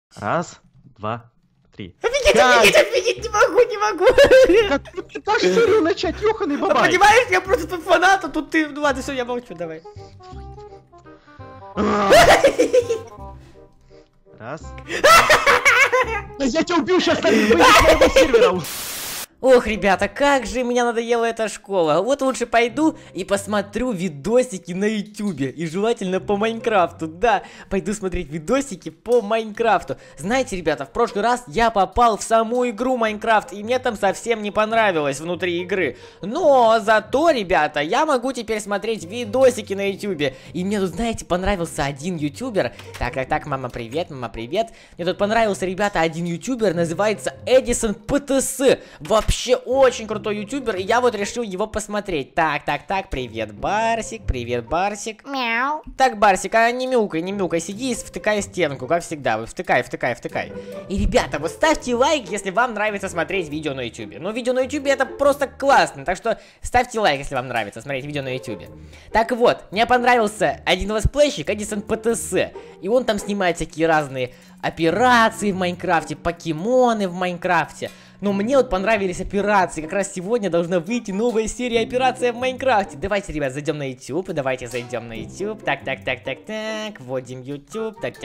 Раз, два, три. Офигеть, не могу. Как ты дашь серию начать, ёханый бабай? Понимаешь, я просто тут фанат, а тут ты... Ну ладно, все, я молчу, давай. Раз. Я тебя убил сейчас, выйди с моего сервера уже. Ох, ребята, как же мне надоела эта школа. Вот лучше пойду и посмотрю видосики на ютубе. И желательно по Майнкрафту. Да, пойду смотреть видосики по Майнкрафту. Знаете, ребята, в прошлый раз я попал в саму игру Майнкрафт. И мне там совсем не понравилось внутри игры. Но зато, ребята, я могу теперь смотреть видосики на ютубе. И мне тут, знаете, понравился один ютубер. Так, мама, привет, мама, привет. Мне тут понравился, ребята, один ютубер. Называется Эдисон ПТС. Вообще очень крутой ютубер, и я вот решил его посмотреть. Так, привет, Барсик, Мяу. Так, Барсик, а не мяукай, сиди и втыкай стенку, как всегда, вот втыкай. И, ребята, вот ставьте лайк, если вам нравится смотреть видео на ютубе. Ну, видео на ютубе это просто классно, так что ставьте лайк, если вам нравится смотреть видео на ютубе. Так вот, мне понравился один летсплейщик, Эдисон ПТС, и он там снимает всякие разные операции в Майнкрафте, покемоны в Майнкрафте. Но мне вот понравились операции. Как раз сегодня должна выйти новая серия операций в Майнкрафте. Давайте, ребят, зайдем на YouTube. Так. Вводим YouTube. Так.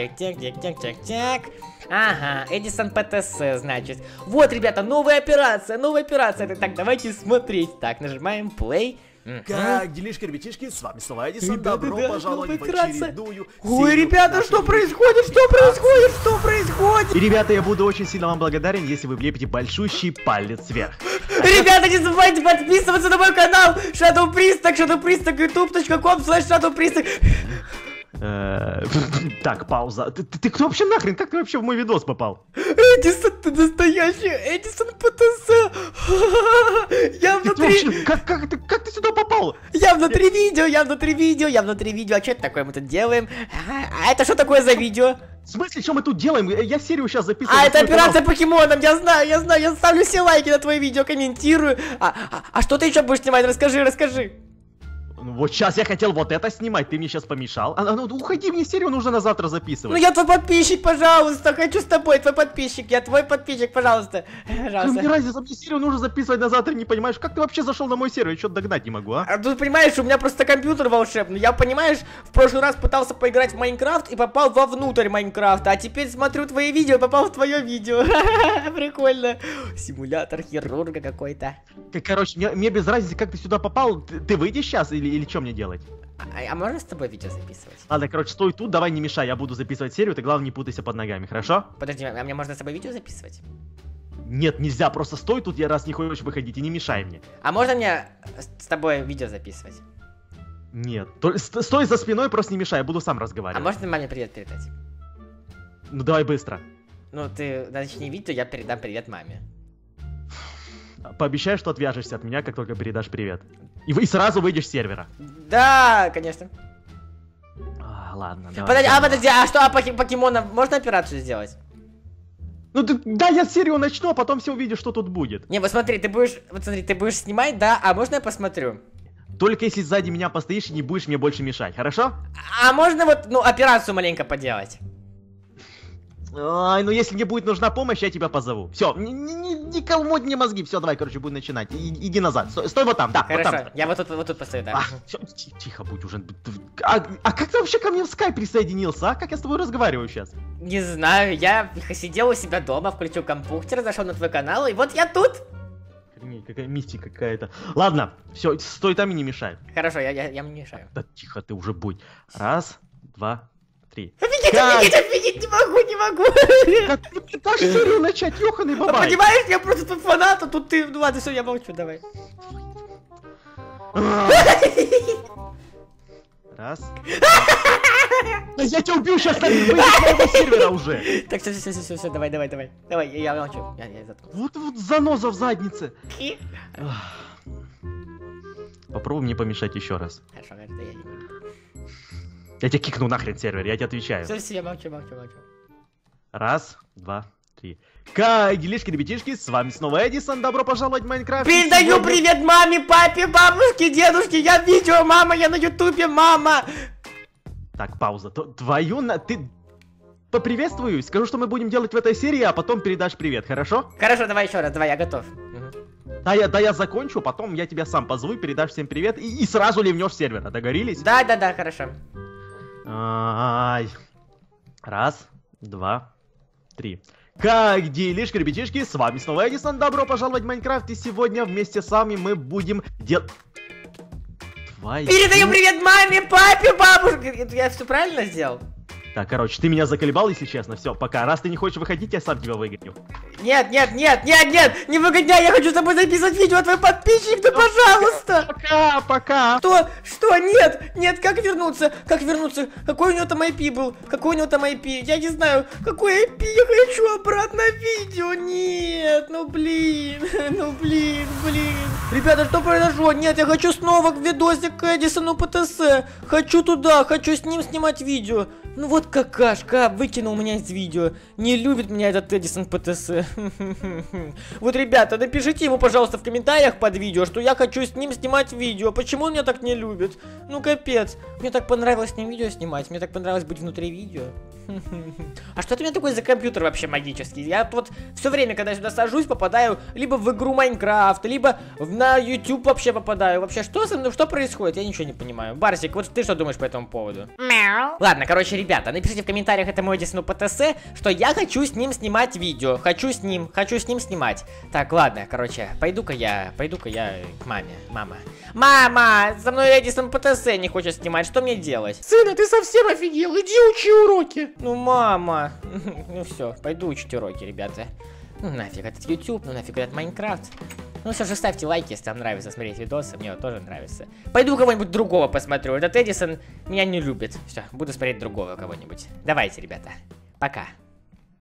Ага, Эдисон ПТС, значит. Вот, ребята, новая операция. Так, давайте смотреть. Так, нажимаем play. Как делишки, ребятишки, с вами снова Эдисон, добро пожаловать в очередную... Ой, ребята, что происходит? И, ребята, я буду очень сильно вам благодарен, если вы влепите большущий палец вверх. Ребята, не забывайте подписываться на мой канал ShadowPriest, youtube.com/ShadowPriest. Так, пауза. Ты кто вообще нахрен? Как ты вообще в мой видос попал? Эдисон, ты настоящий Эдисон ПТС. Я внутри... Как ты сюда попал? Я внутри видео. А что это такое мы тут делаем? А это что такое за видео? В смысле, что мы тут делаем? Я серию сейчас записываю. А, это операция покемоном, я знаю. Я ставлю все лайки на твои видео, комментирую. А что ты еще будешь снимать? Расскажи. Вот сейчас я хотел вот это снимать, ты мне сейчас помешал. Ну уходи, мне серию нужно на завтра записывать. Ну я твой подписчик, пожалуйста, хочу с тобой, твой подписчик, я твой подписчик, пожалуйста. Мне разница, мне серию нужно записывать на завтра, не понимаешь? Как ты вообще зашел на мой сервер? Я что-то догнать не могу, а? А тут, понимаешь, у меня просто компьютер волшебный. Я, понимаешь, в прошлый раз пытался поиграть в Майнкрафт и попал вовнутрь Майнкрафта. А теперь смотрю твои видео и попал в твое видео. Прикольно. Симулятор хирурга какой-то. Короче, мне без разницы, как ты сюда попал. Ты выйдешь сейчас или что мне делать? А можно с тобой видео записывать? Ладно, короче, стой тут, давай не мешай, я буду записывать серию, ты главное не путайся под ногами, хорошо? Подожди, а мне можно с тобой видео записывать? Нет, нельзя, просто стой тут, я раз не хочешь выходить, и не мешай мне. А можно мне с тобой видео записывать? Нет, стой за спиной, просто не мешай, я буду сам разговаривать. А можно маме привет передать? Ну давай быстро. Ну ты начни видео, я передам привет маме. Пообещай, что отвяжешься от меня, как только передашь привет. И сразу выйдешь с сервера. Да, конечно. Ладно, давай. Подожди, а что, покемонов можно операцию сделать? Ну да, я серию начну, а потом все увидишь, что тут будет. Не, вот смотри, ты будешь снимать, да? А можно я посмотрю? Только если сзади меня постоишь и не будешь мне больше мешать, хорошо? А можно вот, операцию маленько поделать? Ай, ну если мне будет нужна помощь, я тебя позову. Все, никому не мозги. Все, давай, короче, будем начинать. Иди назад. Стой вот там, да. Хорошо, вот там. Я вот тут постою, да. Все, тихо будь уже. А как ты вообще ко мне в скайп присоединился, а? Как я с тобой разговариваю сейчас? Не знаю, я сидел у себя дома, включил компьютер, зашел на твой канал, и вот я тут. Какая мистика какая-то. Ладно, все, стой там и не мешай. Хорошо, я не мешаю. Да тихо ты уже будь. Раз, два, три. Офигеть, не могу. Как ты дашь серию начать, ёханый бабай? Понимаешь, я просто тут фанат, а тут ты... Ну ладно, все, я молчу, давай. Раз. Я тебя убил сейчас, выйди с моего сервера уже. Так, все, давай. Давай, я молчу, я заткнулся. Вот заноза в заднице. Попробуй мне помешать еще раз. Хорошо, это я не буду. Я тебя кикну нахрен сервер, я тебе отвечаю. Все, я молчу. Раз, два, три. Как делишки, ребятишки, с вами снова Эдисон, добро пожаловать в Майнкрафт. Передаю привет маме, папе, бабушке, дедушке, я в видео, мама, я на ютубе, мама. Так, пауза, твою на... Ты поприветствую, скажу, что мы будем делать в этой серии, а потом передашь привет, хорошо? Хорошо, давай еще раз, давай, я готов. Мгм. Да, я закончу, потом я тебя сам позову, передашь всем привет и сразу ливнешь с сервера, договорились? Да, хорошо. Ай. Раз, два, три. Как делишки, ребятишки, с вами снова Эдисон, добро пожаловать в Майнкрафт, и сегодня вместе с вами мы будем делать... Передаю привет маме, папе, бабушке. Я все правильно сделал? Так, короче, ты меня заколебал, если честно. Все, пока. Раз ты не хочешь выходить, я сам тебя выгоню. Нет, не выгоняй, я хочу с тобой записывать видео, твой подписчик, да пожалуйста. Пока. Что, нет, как вернуться, какой у него там IP был, я не знаю, какой IP, я хочу обратно видео, нет, ну блин, ребята, что произошло, нет, я хочу снова к видосик к Эдисону ПТС, хочу туда, хочу с ним снимать видео. Ну вот какашка, выкинул меня из видео. Не любит меня этот Эдисон ПТС. Вот, ребята, напишите ему, пожалуйста, в комментариях под видео, что я хочу с ним снимать видео. Почему он меня так не любит? Ну капец. Мне так понравилось с ним видео снимать. Мне так понравилось быть внутри видео. А что это у меня такой за компьютер вообще магический? Я вот все время, когда я сюда сажусь, попадаю либо в игру Майнкрафт, либо на YouTube вообще попадаю. Вообще, что со мной, что происходит? Я ничего не понимаю. Барсик, вот ты что думаешь по этому поводу? Ладно, короче, ребята, напишите в комментариях этому Эдисону ПТС, что я хочу с ним снимать видео. Хочу с ним снимать. Так, ладно, короче, пойду-ка я к маме. Мама, со мной Эдисон ПТС не хочет снимать, что мне делать? Сына, ты совсем офигел, иди учи уроки. Ну, мама. Ну все, пойду учить уроки, ребята. Ну нафиг этот YouTube, ну нафиг этот Майнкрафт. Ну все же, ставьте лайки, если вам нравится смотреть видосы, мне вот тоже нравится. Пойду кого-нибудь другого посмотрю, этот Эдисон меня не любит. Все, буду смотреть другого кого-нибудь. Давайте, ребята, пока.